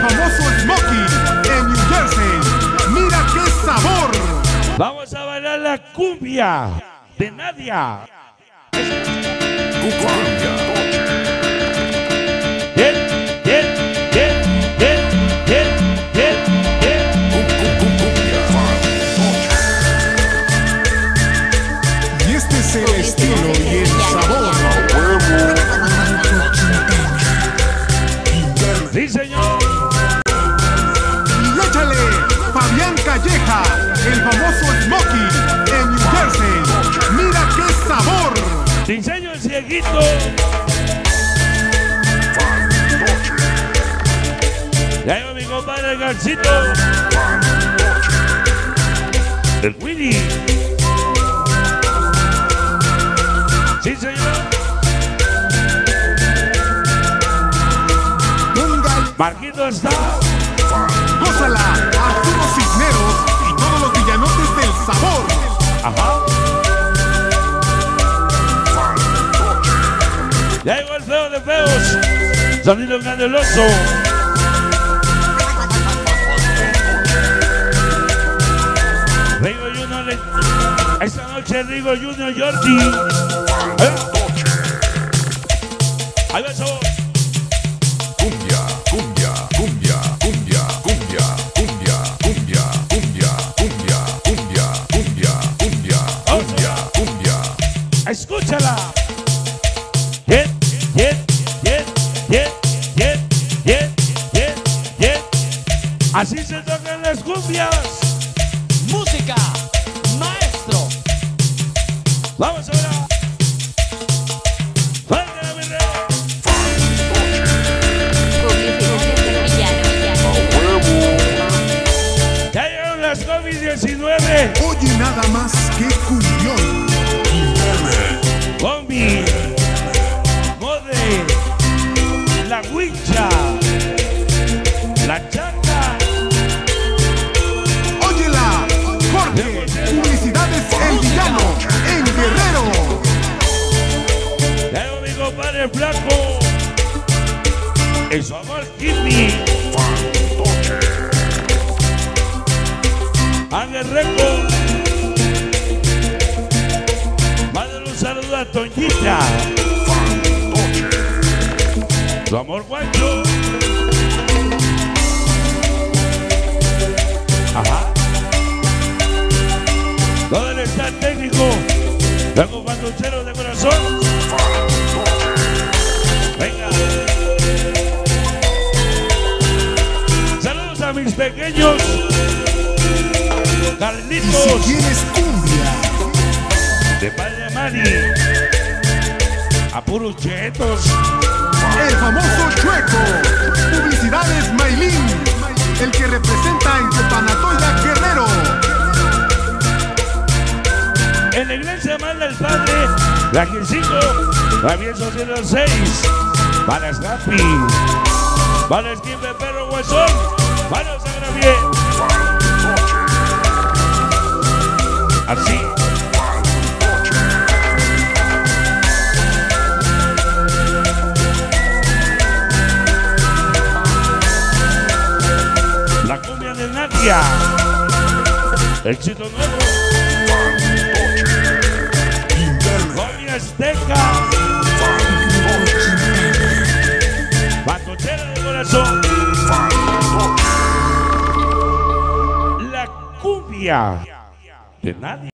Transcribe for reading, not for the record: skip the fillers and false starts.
famoso Smokey en New Jersey. ¡Mira qué sabor! Vamos a bailar la cumbia de Nadia. Y este es el estilo y el sabor. Sí, señor. Y échale, Fabián Calleja, el famoso Smokey en New Jersey. ¡Mira qué sabor! Diseño el cieguito. Ya llegó mi compadre el Garcito. El Willy. Sí, señor. Marquito está. Gózala, Arturo Cisneros y todos los villanotes del sabor. Ajá. Ya llegó el feo de feos. Sonido Grandeloso. Rigo Junior. Esta noche Rigo Junior Jordi. Ahí va el sabor. Cumbia, cumbia, cumbia, cumbia, cumbia, cumbia, cumbia, cumbia, cumbia, cumbia, cumbia, cumbia, cumbia, cumbia. Escúchala. Hit, hit, hit, hit, hit, hit, hit, hit. Así se tocan las cumbias. Música, maestro. Vamos ahora. ¡Fuerte, mi rey! Ya llegaron las COVID-19. Oye nada más que cumbión. Combi, Mode, La Huicha, La Changa. Óyela, Jorge, publicidades El Villano en Guerrero. Ya llegó mi compadre Flaco. El su amor Kimi. Ángel Reco. Mándale un saludo a Toñita. Su amor Guancho. Ajá. Todo el staff técnico. Vengo panduchero de corazón. Venga. Saludos a mis pequeños. Y Carlitos. si quieres cumbia, De Padre Mari. A puros chetos. el famoso Chueco. Publicidades Maylin, el que representa en Tepanatoida Guerrero. En la iglesia manda el Padre. La G5. Travieso 06. Para Snappy. Para Esquive Perro Guasón. Para Sagravier. Así. La cumbia de Nadia. Éxito nuevo. Cumbia Azteca. Batochera de corazón. La cumbia de Nadia.